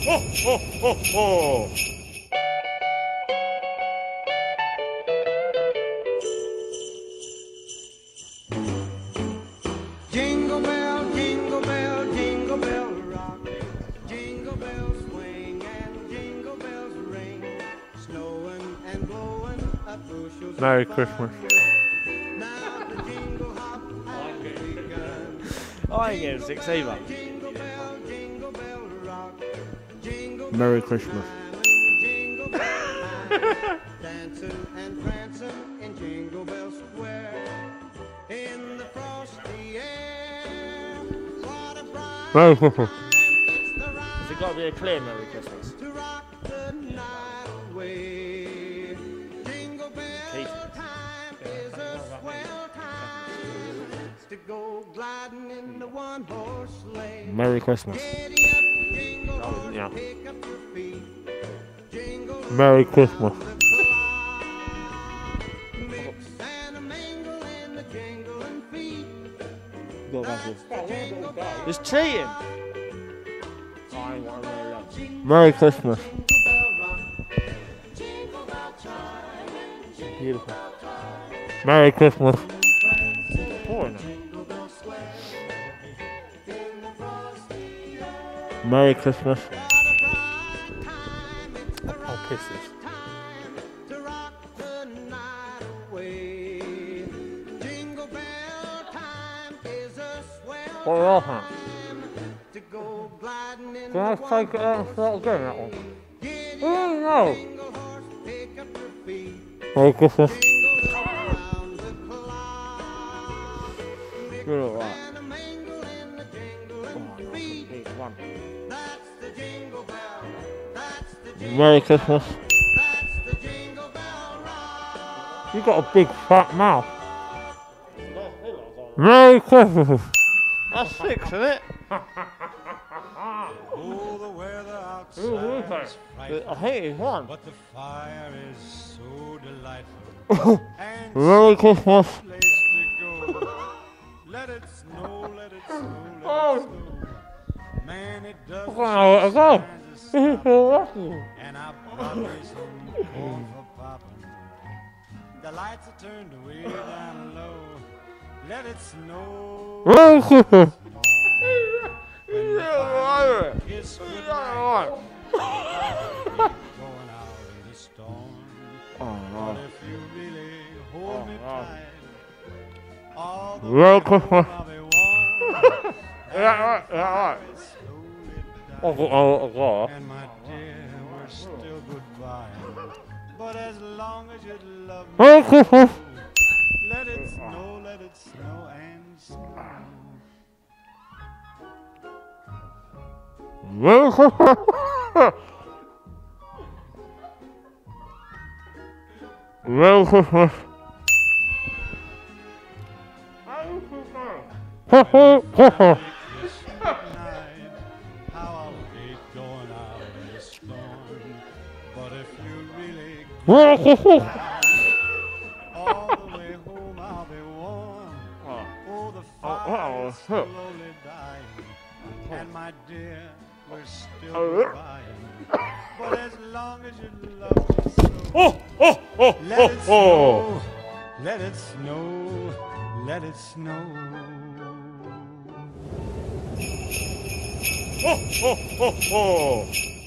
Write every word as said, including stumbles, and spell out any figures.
Ho, ho, ho, ho. Jingle bell, jingle bell, jingle bell rock. Jingle bells swing and jingle bells ring. Snowing and blowing up bushels. Merry Christmas. Now the jingle hop has begun. I ain't getting six either. Jingle bell, jingle bell rock. Jingle Merry Christmas. jingle bell dancing and prancing in Jingle Bell Square. In the frosty air, what a bright Merry Christmas. it's the right Has it got to be a clear Merry Christmas? to rock the night away. Jingle bell Keith. time is a swell time to go gliding in the one horse sleigh. Merry Christmas. Giddy up, jingle horse, yeah. pick up your feet. Jingle Merry Christmas. around the clock. Mix and a mingle in the jingling feet. Go back That's the jingle bell. It's cheating. I ain't want to know that. Merry Christmas. Beautiful. Merry Christmas. Boring. Merry Christmas. I'll piss this. To rock the night away. Jingle bell time is a swell What are that? to go gliding in Can I the take it out and start again, that one? Oh no! jingle horse, pick up your feet. Merry Christmas. Jingle around the clock. Mix You're alright. and a mingle in the jingling feet. Big one. That's the jingle bell. That's the jingle Merry Christmas. That's the jingle bell rock. You got a big fat mouth. Merry Christmas. That's six, isn't it? Oh, the weather outside Ooh, okay. is frightful, I think it's one. but the fire is so delightful. And Merry Christmas. place to go. Let it snow, let it snow, let Oh. it snow. Man, it does. Wow, let's go. This is so lucky. And I brought me some corn for popping. The lights are turned way down low. Let it snow. Merry Christmas. When the fire is good night. Going out in the storm. Oh, But if you really hold me Oh, tight, all the Merry way home Christmas. I'll be warm. Yeah, right, yeah, right. And slowly Oh, die. oh, oh, oh. And my dear, we're still goodbye. But as long as you love me, Merry Christmas. let it snow, let it snow and snow. Merry Christmas. Merry Christmas. Ho, ho, ho, ho. This night, how I'll hate going out in the storm. But if you really Merry Christmas. all the way home, I'll be warm. Oh, the fire oh, is huh. slowly dying. And my dear, we're still Oh, goodbying. But as long as you love me so, Oh, oh, oh, let it oh, oh. snow, let it snow, let it snow. Oh, oh, oh, oh.